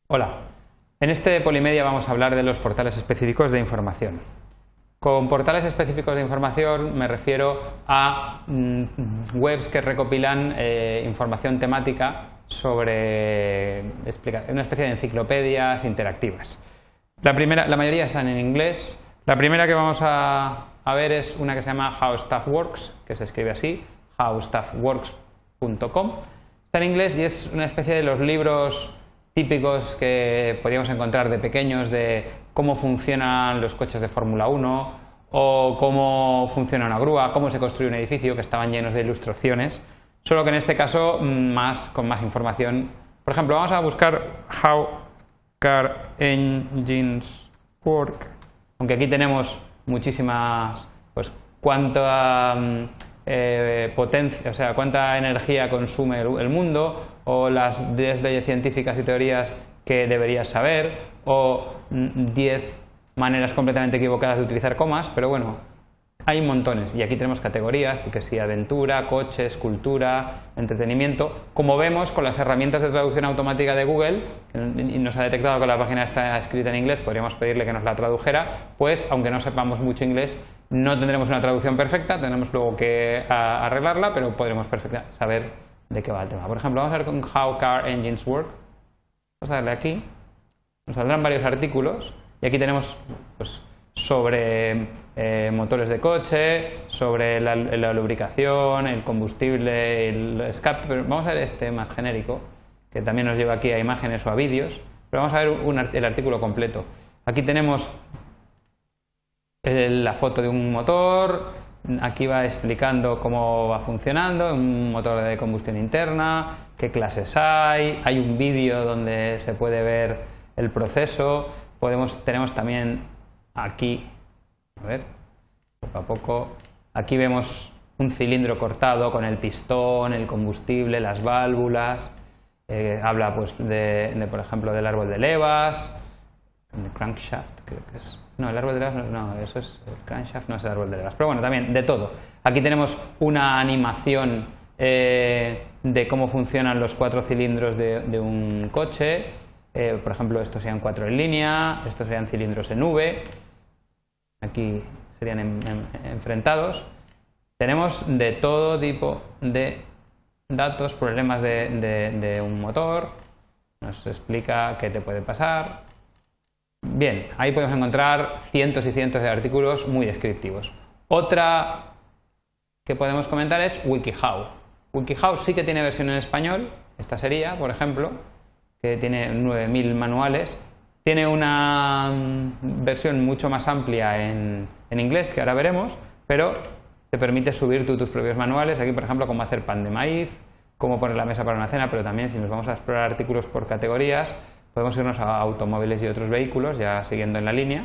Hola, en este Polimedia vamos a hablar de los portales específicos de información. Con portales específicos de información me refiero a webs que recopilan información temática sobre una especie de enciclopedias interactivas. La mayoría están en inglés. La primera que vamos a ver es una que se llama How Stuff Works, que se escribe así, howstuffworks.com. Está en inglés y es una especie de los libros típicos que podíamos encontrar de pequeños de cómo funcionan los coches de Fórmula 1 o cómo funciona una grúa, cómo se construye un edificio, que estaban llenos de ilustraciones, solo que en este caso con más información. Por ejemplo, vamos a buscar How Car Engines Work, aunque aquí tenemos muchísimas, pues cuánta potencia, o sea, cuánta energía consume el mundo, o las 10 leyes científicas y teorías que deberías saber, o 10 maneras completamente equivocadas de utilizar comas, pero bueno, hay montones. Y aquí tenemos categorías, porque sí, aventura, coches, cultura, entretenimiento. Como vemos, con las herramientas de traducción automática de Google, y nos ha detectado que la página está escrita en inglés, podríamos pedirle que nos la tradujera, pues aunque no sepamos mucho inglés, no tendremos una traducción perfecta, tendremos luego que arreglarla, pero podremos saber de qué va el tema. Por ejemplo, vamos a ver con How Car Engines Work. Vamos a darle aquí. Nos saldrán varios artículos y aquí tenemos pues, sobre motores de coche, sobre la lubricación, el combustible, el escape. Pero vamos a ver este más genérico, que también nos lleva aquí a imágenes o a vídeos. Pero vamos a ver el artículo completo. Aquí tenemos la foto de un motor. Aquí va explicando cómo va funcionando, un motor de combustión interna, qué clases hay un vídeo donde se puede ver el proceso. Tenemos también aquí, a ver, poco a poco, aquí vemos un cilindro cortado con el pistón, el combustible, las válvulas. Habla pues por ejemplo del árbol de levas, el crankshaft creo que es. No, el árbol de levas no, eso es el crankshaft, no es el árbol de levas. Pero bueno, también de todo. Aquí tenemos una animación de cómo funcionan los 4 cilindros de un coche. Por ejemplo, estos serían 4 en línea, estos serían cilindros en V. Aquí serían enfrentados. Tenemos de todo tipo de datos, problemas de un motor. Nos explica qué te puede pasar. Bien, ahí podemos encontrar cientos y cientos de artículos muy descriptivos. Otra que podemos comentar es WikiHow. WikiHow sí que tiene versión en español, esta sería, por ejemplo, que tiene 9000 manuales. Tiene una versión mucho más amplia en inglés, que ahora veremos, pero te permite subir tú tus propios manuales. Aquí, por ejemplo, cómo hacer pan de maíz, cómo poner la mesa para una cena, pero también si nos vamos a explorar artículos por categorías, podemos irnos a automóviles y otros vehículos, ya siguiendo en la línea.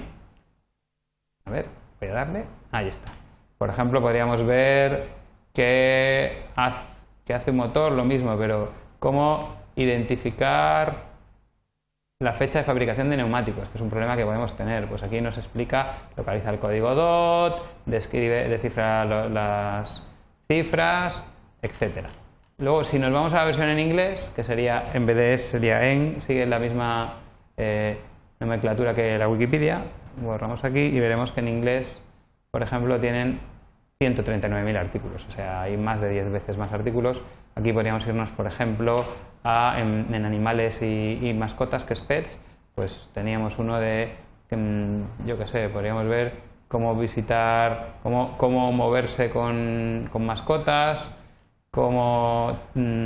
A ver, voy a darle. Ahí está. Por ejemplo, podríamos ver qué hace un motor, lo mismo, pero cómo identificar la fecha de fabricación de neumáticos, que es un problema que podemos tener. Pues aquí nos explica, localiza el código DOT, descifra las cifras, etcétera. Luego, si nos vamos a la versión en inglés, que sería, en vez de sería sigue la misma nomenclatura que la Wikipedia, borramos aquí y veremos que en inglés, por ejemplo, tienen 139.000 artículos, o sea, hay más de 10 veces más artículos. Aquí podríamos irnos, por ejemplo, en animales y mascotas, que es Pets, pues teníamos uno de, yo qué sé, podríamos ver cómo visitar, cómo moverse con mascotas, como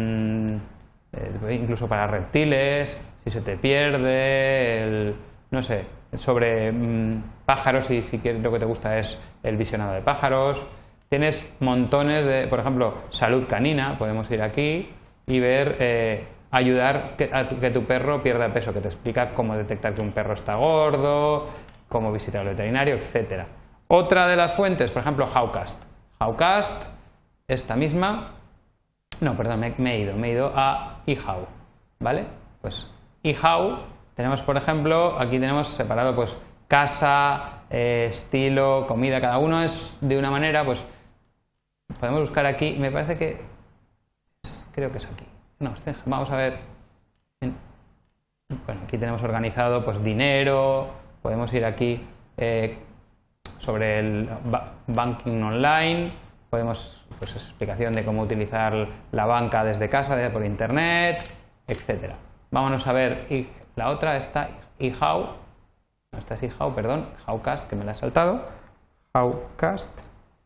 incluso para reptiles, si se te pierde, no sé, sobre pájaros, si lo que te gusta es el visionado de pájaros. Tienes montones de, por ejemplo, salud canina, podemos ir aquí y ver, ayudar a que tu perro pierda peso, que te explica cómo detectar que un perro está gordo, cómo visitar al veterinario, etc. Otra de las fuentes, por ejemplo, Howcast. Howcast, esta misma. No, perdón, me he ido a eHow, ¿vale? Pues eHow, tenemos por ejemplo, aquí tenemos separado pues casa, estilo, comida, cada uno es de una manera, pues podemos buscar aquí, me parece que creo que es aquí. No, vamos a ver bueno, aquí tenemos organizado pues dinero, podemos ir aquí sobre el banking online, podemos, pues explicación de cómo utilizar la banca desde casa, por internet, etcétera. Vámonos a ver la otra, esta eHow, no, esta es eHow, perdón, Howcast, que me la he saltado, Howcast.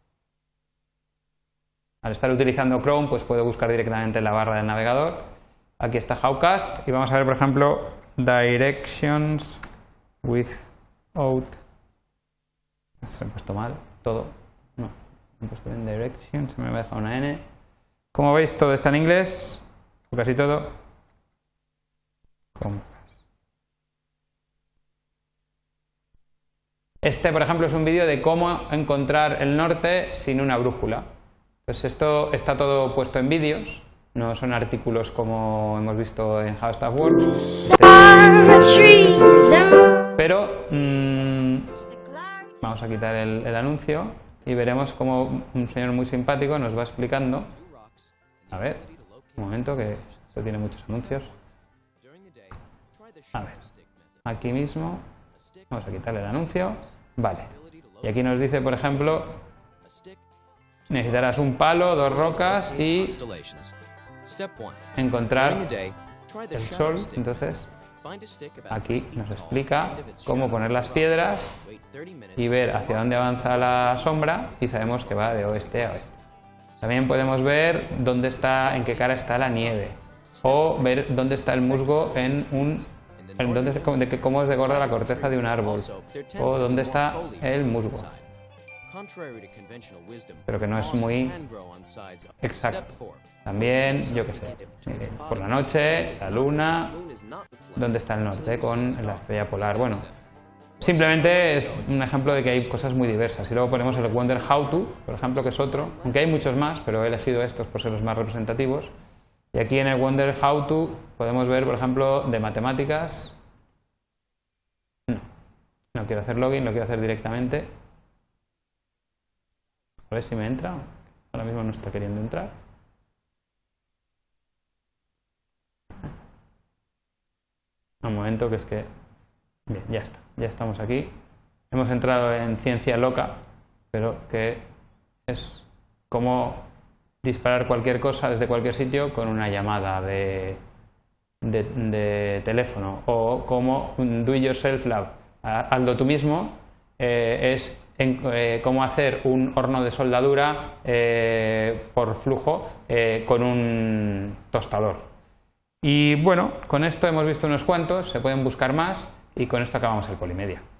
Al estar utilizando Chrome, pues puedo buscar directamente en la barra del navegador. Aquí está Howcast y vamos a ver, por ejemplo, Directions without. Se me ha puesto mal todo. No, me he puesto bien Directions, se me ha dejado una N. Como veis, todo está en inglés, o casi todo. Este, por ejemplo, es un vídeo de cómo encontrar el norte sin una brújula. Pues esto está todo puesto en vídeos, no son artículos como hemos visto en How Stuff Works. Pero vamos a quitar el anuncio y veremos cómo un señor muy simpático nos va explicando. A ver, un momento, que esto tiene muchos anuncios. A ver, aquí mismo vamos a quitarle el anuncio. Vale, y aquí nos dice, por ejemplo, necesitarás un palo, 2 rocas y encontrar el sol. Entonces aquí nos explica cómo poner las piedras y ver hacia dónde avanza la sombra, y sabemos que va de oeste a oeste. También podemos ver dónde está, en qué cara está la nieve, o ver dónde está el musgo cómo es de gorda la corteza de un árbol, o dónde está el musgo. Pero que no es muy exacto. También, yo qué sé, por la noche, la luna, dónde está el norte con la estrella polar. Bueno, simplemente es un ejemplo de que hay cosas muy diversas. Y luego ponemos el Wonder How To, por ejemplo, que es otro, aunque hay muchos más, pero he elegido estos por ser los más representativos. Y aquí en el Wonder How To podemos ver, por ejemplo, de matemáticas. No quiero hacer login, lo quiero hacer directamente. A ver si me entra. Ahora mismo no está queriendo entrar. Un momento, que es que... Bien, ya está. Ya estamos aquí. Hemos entrado en ciencia loca, pero que es como disparar cualquier cosa desde cualquier sitio con una llamada de teléfono, o como un Do It Yourself Lab, hazlo tú mismo, es cómo hacer un horno de soldadura por flujo con un tostador. Y bueno, con esto hemos visto unos cuantos, se pueden buscar más, y con esto acabamos el Polimedia.